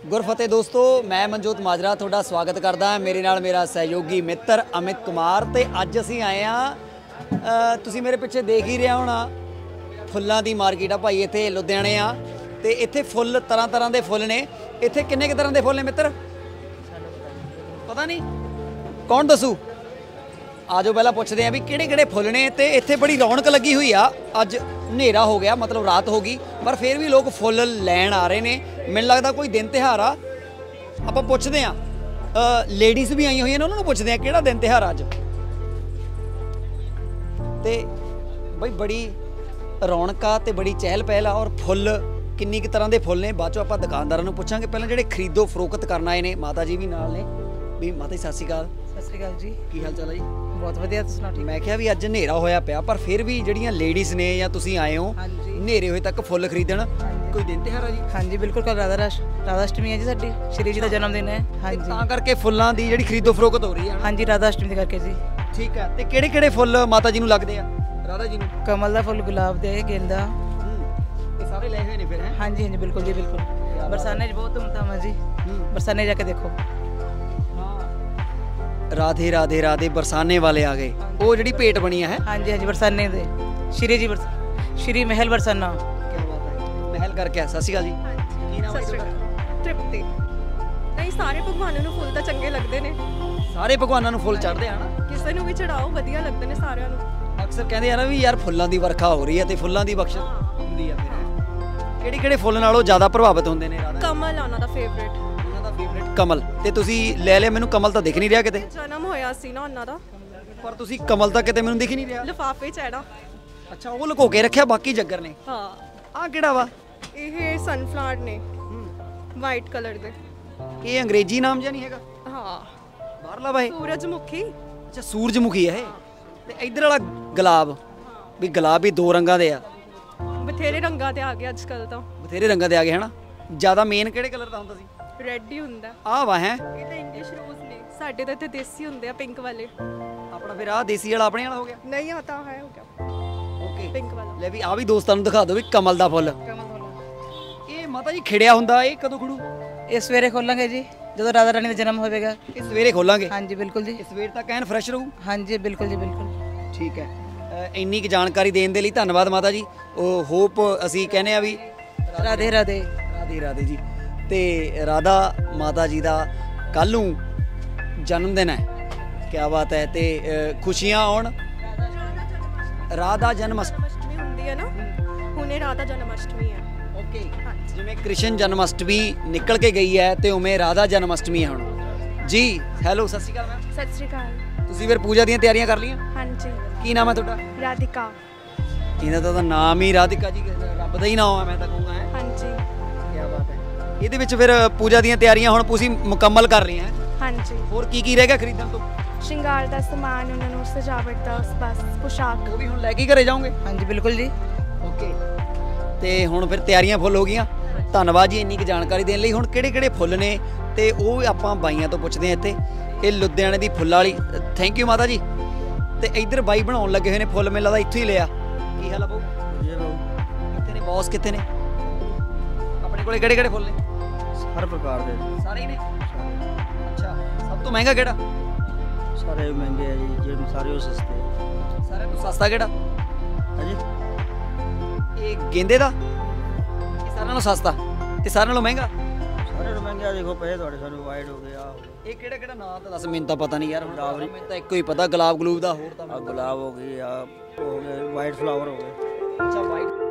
गुरफतेह दोस्तों, मैं मनजोत माजरा थोड़ा स्वागत करदा हाँ। मेरे नाल मेरा सहयोगी मित्र अमित कुमार ते अज असीं आए हाँ, तुसीं मेरे पिछे देख ही रहे होना, फुल्लां दी मार्केट आ भाई। इत्थे लुधियाने आ ते इत्थे फुੱਲ तरह तरह के फुੱਲ ने। इत्थे किन्ने तरह के फुੱਲ ने मित्र? पता नहीं, कौन दसू? आजो पहला पुछते हैं भी किहड़े फुੱਲ ने। ते इत्थे बड़ी रौनक लगी हुई आ। अज हनेरा हो गया, मतलब रात हो गई, पर फिर भी लोग फुੱਲ लैन आ रहे ने। मैनूं लगदा कोई दिन तिहार आ। आपां पुछदे आ, लेडीज़ भी आई हुई हैं, उन्होंने पुछदे आ किहड़ा दिन तिहार अज। ते बई बड़ी रौनक आ ते बड़ी चहल पहल आ। और फुੱਲ किन्नी क तरह के फुੱਲ ने बाद चों आपां दुकानदारां नूं पुछांगे। पहलां जिहड़े खरीदो फरोख्त करन आए ने, माता जी भी नाल ने। भी माता जी सत श्री अकाल। सत श्री अकाल जी, की हाल चाल है जी? बहुत वधिया, तुसीं सुणाओ? ठीक। मैं क्या भी अज हनेरा होया पिया, पर फिर भी जिहड़ियां लेडीज़ ने या तुसीं आए हो हनेरे होए तक फुੱਲ खरीदण, कोई दिन तिहार है जी? हाँ जी बिल्कुल, कल राधाअष्टमी है जी, साडी श्री जी का जन्मदिन है। हाँ जी, तां करके फुੱਲਾਂ ਦੀ ਜਿਹੜੀ ਖਰੀਦੋ ਫਰੋਖਤ ਹੋ ਰਹੀ ਹੈ। हाँ जी, राधाअष्टमी ਦੇ ਕਰਕੇ ਜੀ। ठीक है। ਤੇ ਕਿਹੜੇ ਫੁੱਲ ਮਾਤਾ ਜੀ ਨੂੰ ਲੱਗਦੇ ਆ, ਰਾਧਾ ਜੀ ਨੂੰ? कमल ਦਾ ਫੁੱਲ, गुलाब ਦੇ, गेंदा, ਇਹ ਸਾਰੇ ਲਏ ਹੋਏ ਨੇ ਫਿਰ? ਹੈ हाँ जी, हाँ जी बिल्कुल जी बिल्कुल। बरसाने 'ਚ बहुत धूमधाम है जी, बरसाने जाके देखो। राधे राधे राधे बरसाने वाले आ गए। वो ਜਿਹੜੀ ਭੇਟ ਬਣੀ ਹੈ। हाँ जी, हाँ जी बरसाने ਦੇ श्री जी, श्री महल बरसाना। क्या बात है, महल करके। सत श्री अकाल जी, ਕੀ ਨਾਮ ਹੈ ਤੁਹਾਡਾ? ਤ੍ਰਿਪਤੀ। ਨਹੀਂ, ਸਾਰੇ ਭਗਵਾਨਾਂ ਨੂੰ ਫੁੱਲ ਤਾਂ ਚੰਗੇ ਲੱਗਦੇ ਨੇ। ਸਾਰੇ ਭਗਵਾਨਾਂ ਨੂੰ ਫੁੱਲ ਚੜ੍ਹਦੇ ਆ ਨਾ, ਕਿਸੇ ਨੂੰ ਵੀ ਚੜਾਓ, ਵਧੀਆ ਲੱਗਦੇ ਨੇ ਸਾਰਿਆਂ ਨੂੰ। ਅਕਸਰ ਕਹਿੰਦੇ ਆ ਨਾ ਵੀ ਯਾਰ ਫੁੱਲਾਂ ਦੀ ਵਰਖਾ ਹੋ ਰਹੀ ਹੈ ਤੇ ਫੁੱਲਾਂ ਦੀ ਬਖਸ਼ਿਸ਼ ਹੁੰਦੀ ਆ। ਫਿਰ ਕਿਹੜੇ ਫੁੱਲ ਨਾਲੋਂ ਜ਼ਿਆਦਾ ਪ੍ਰਭਾਵਿਤ ਹੁੰਦੇ ਨੇ ਰਾਧਾ? ਕਮਲ ਆ ਉਹਨਾਂ ਦਾ ਫੇਵਰੇਟ। ਉਹਨਾਂ ਦਾ ਫੇਵਰੇਟ ਕਮਲ। ਤੇ ਤੁਸੀਂ ਲੈ ਲਿਆ? ਮੈਨੂੰ ਕਮਲ ਤਾਂ ਦਿਖ ਨਹੀਂ ਰਿਹਾ ਕਿਤੇ। ਜਨਮ ਹੋਇਆ ਸੀ ਨਾ ਉਹਨਾਂ ਦਾ, ਪਰ ਤੁਸੀਂ ਕਮਲ ਤਾਂ ਕਿਤੇ ਮੈਨੂੰ ਦਿਖ ਨਹੀਂ ਰਿਹਾ। ਲਿਫਾਫੇ 'ਚ ਹੈ ਨਾ। ਅੱਛਾ, ਉਹ ਲੁਕੋ ਕੇ ਰੱਖਿਆ ਬਾਕੀ ਜੱਗਰ ਨੇ। ਹਾਂ, ਆਹ ਕਿਹੜਾ ਵਾ? ਇਹ ਸਨਫਲਾਵਰ ਨੇ, ਵਾਈਟ ਕਲਰ ਦੇ। ਇਹ ਅੰਗਰੇਜ਼ੀ ਨਾਮ ਜਿਹਾ ਨਹੀਂ ਹੈਗਾ? ਹਾਂ, ਬਾਹਰਲਾ ਵਾ ਇਹ? ਸੂਰਜਮੁਖੀ। ਅੱਛਾ, ਸੂਰਜਮੁਖੀ ਹੈ ਇਹ। ਤੇ ਇੱਧਰ ਵਾਲਾ ਗੁਲਾਬ, ਵੀ ਗੁਲਾਬ ਵੀ ਦੋ ਰੰਗਾਂ ਦੇ ਆ। ਬਥੇਰੇ ਰੰਗਾਂ ਦੇ ਆ ਗਏ ਅੱਜ ਕੱਲ ਤਾਂ। ਬਥੇਰੇ ਰੰਗਾਂ ਦੇ ਆ ਗਏ ਹਨਾ। ਜ਼ਿਆਦਾ ਮੇਨ ਕਿਹੜੇ ਕਲਰ ਦਾ ਹੁੰਦਾ ਸੀ? ਰੈੱਡ ਹੀ ਹੁੰਦਾ। ਆਹ ਵਾ ਹੈ? ਇਹ ਤਾਂ ਇੰਗਲਿਸ਼ ਰੋਜ਼ ਨੇ, ਸਾਡੇ ਤਾਂ ਇੱਥੇ ਦੇਸੀ ਹੁੰਦੇ ਆ, ਪਿੰਕ ਵਾਲੇ। ਆਪਣਾ ਫਿਰ ਆਹ ਦੇਸੀ ਵਾਲਾ ਆਪਣੇ ਵਾਲਾ ਹੋ ਗਿਆ? ਨਹੀਂ, ਆ ਤਾਂ ਹੈ ਹੋ ਗਿਆ ਓਕੇ, ਪਿੰਕ ਵਾਲਾ। ਲੈ ਵੀ ਆ ਵੀ ਦੋਸਤਾਂ ਨੂੰ ਦਿਖਾ ਦਿਓ ਵੀ ਕਮਲ ਦਾ ਫੁੱਲ। ਇਹ ਮਾਤਾ ਜੀ ਖਿੜਿਆ ਹੁੰਦਾ, ਇਹ ਕਦੋਂ ਖੜੂ? ਇਹ ਸਵੇਰੇ ਖੋਲਾਂਗੇ ਜੀ, ਜਦੋਂ ਰਾਧਾ ਰਾਣੀ ਦਾ ਜਨਮ ਹੋਵੇਗਾ। ਇਹ ਸਵੇਰੇ ਖੋਲਾਂਗੇ? हाँ जी बिल्कुल जी। ਇਹ ਸਵੇਰ ਤੱਕ ਐਨ ਫਰੈਸ਼ ਰਹੂ? हाँ जी बिल्कुल जी बिल्कुल। ਠੀਕ ਹੈ। ਇੰਨੀ ਕੁ ਜਾਣਕਾਰੀ ਦੇਣ ਦੇ ਲਈ ਧੰਨਵਾਦ ਮਾਤਾ ਜੀ। ਉਹ ਹੋਪ ਅਸੀਂ ਕਹਿੰਦੇ ਆ ਵੀ राधे राधे। ਰਾਧੇ ਰਾਧੇ ਜੀ। ਤੇ ਰਾਧਾ ਮਾਤਾ ਜੀ ਦਾ ਕੱਲ੍ਹ ਨੂੰ ਜਨਮ ਦਿਨ ਹੈ। ਕਿਆ ਬਾਤ ਹੈ। ਤੇ ਖੁਸ਼ੀਆਂ ਆਉਣ। ਰਾਧਾ ਜਨਮ ਅਸ਼ਟਮੀ ਹੁੰਦੀ ਹੈ ਨਾ, ਹੁਣੇ ਰਾਧਾ ਜਨਮ ਅਸ਼ਟਮੀ ਹੈ। ਓਕੇ, ਜਿਵੇਂ ਕ੍ਰਿਸ਼ਨ ਜਨਮ ਅਸ਼ਟਮੀ ਨਿਕਲ ਕੇ ਗਈ ਹੈ ਤੇ ਉਵੇਂ ਰਾਧਾ ਜਨਮ ਅਸ਼ਟਮੀ ਹੈ ਹੁਣ ਜੀ। ਹੈਲੋ, ਸਤਿ ਸ਼੍ਰੀ ਅਕਾਲ ਮੈਮ। ਸਤਿ ਸ਼੍ਰੀ ਅਕਾਲ। ਤੁਸੀਂ ਫਿਰ ਪੂਜਾ ਦੀਆਂ ਤਿਆਰੀਆਂ ਕਰ ਲਈਆਂ? ਹਾਂਜੀ। ਕੀ ਨਾਮ ਹੈ ਤੁਹਾਡਾ? ਰਾਧਿਕਾ। ਇਹਦਾ ਤਾਂ ਨਾਮ ਹੀ ਰਾਧਿਕਾ ਜੀ, ਰੱਬ ਦਾ ਹੀ ਨਾਮ ਹੈ, ਮੈਂ ਤਾਂ ਕਹੂੰਗਾ। ਹੈ ਹਾਂਜੀ। ਕੀ ਬਾਤ ਹੈ। ਇਹਦੇ ਵਿੱਚ ਫਿਰ ਪੂਜਾ ਦੀਆਂ ਤਿਆਰੀਆਂ ਹੁਣ ਤੁਸੀਂ ਮੁਕੰਮਲ ਕਰ ਰਹੀਆਂ? ਹਾਂਜੀ। ਹੋਰ ਕੀ ਰਹਿ ਗਿਆ ਖਰੀਦਣ ਤੋਂ? ਸ਼ਿੰਗਾਰ ਦਾ ਸਮਾਨ, ਉਹਨਾਂ ਨੂੰ ਸਜਾਵਟ ਦਾ ਬਸ ਪੋਸ਼ਾਕ। ਉਹ ਵੀ ਹੁਣ ਲੈ ਕੇ ਘਰੇ ਜਾਓਗੇ? हाँ जी बिल्कुल जी। ਓਕੇ। ਤੇ ਹੁਣ ਫਿਰ ਤਿਆਰੀਆਂ ਫੁੱਲ ਹੋ ਗਈਆਂ। ਧੰਨਵਾਦ ਜੀ ਇੰਨੀ ਕੁ ਜਾਣਕਾਰੀ ਦੇਣ ਲਈ। ਹੁਣ ਕਿਹੜੇ ਫੁੱਲ ਨੇ ਤੇ ਉਹ ਆਪਾਂ ਬਾਈਆਂ ਤੋਂ ਪੁੱਛਦੇ ਹਾਂ। ਇੱਥੇ ਇਹ ਲੁਧਿਆਣੇ ਦੀ ਫੁੱਲਾਂ ਵਾਲੀ। ਥੈਂਕ ਯੂ ਮਾਤਾ ਜੀ। ਤੇ ਇੱਧਰ ਬਾਈ ਬਣਾਉਣ ਲੱਗੇ ਹੋਏ ਨੇ ਫੁੱਲ, ਮੈਨੂੰ ਲੱਗਦਾ ਇੱਥੋਂ ਹੀ ਲਿਆ। ਕੀ ਹਾਲ ਆ ਬਾਊ? ਜੀ ਬਾਊ। ਕਿੱਥੇ ਨੇ ਬੌਸ, ਕਿੱਥੇ ਨੇ? ਆਪਣੇ ਕੋਲੇ ਕਿਹੜੇ ਫੁੱਲ ਨੇ? ਹਰ ਪ੍ਰਕਾਰ ਦੇ ਸਾਰੇ ਹੀ ਨੇ? ਅੱਛਾ, ਸਭ ਤੋਂ ਮਹਿੰਗਾ ਕਿਹੜਾ? ਸਾਰੇ ਮਹਿੰਗੇ ਆ ਜੀ, ਜਿਹੜੇ ਸਾਰੇ ਉਹ ਸਸਤੇ ਆ। ਸਾਰਿਆਂ ਤੋਂ ਸਸਤਾ ਕਿਹੜਾ? ਹਾਂਜੀ, ਇਹ ਗੇਂਦੇ ਦਾ? ਇਹ ਸਾਰਿਆਂ ਨਾਲੋਂ ਸਸਤਾ ਤੇ ਸਾਰਿਆਂ ਨਾਲੋਂ ਮਹਿੰਗਾ? ਸਾਰੇ ਨੂੰ ਮਹਿੰਗੇ ਆ। ਦੇਖੋ ਪਏ ਤੁਹਾਡੇ, ਸਾਨੂੰ ਵਾਈਟ ਹੋ ਗਿਆ। ਇਹ ਕਿਹੜਾ ਨਾਂ ਤਾਂ ਦੱਸ, ਮੈਨੂੰ ਤਾਂ ਪਤਾ ਨਹੀਂ ਯਾਰ। ਹੁਣ ਗੁਲਾਬਰੀ। ਮੈਨੂੰ ਤਾਂ ਇੱਕੋ ਹੀ ਪਤਾ, ਗੁਲਾਬ ਦਾ। ਹੋਰ ਤਾਂ ਆ ਗੁਲਾਬ ਹੋ ਗਈ, ਆ ਹੋ ਗਏ ਵਾਈਟ ਫਲਾਵਰ ਹੋ ਗਏ। ਅੱਛਾ, ਵਾਈਟ।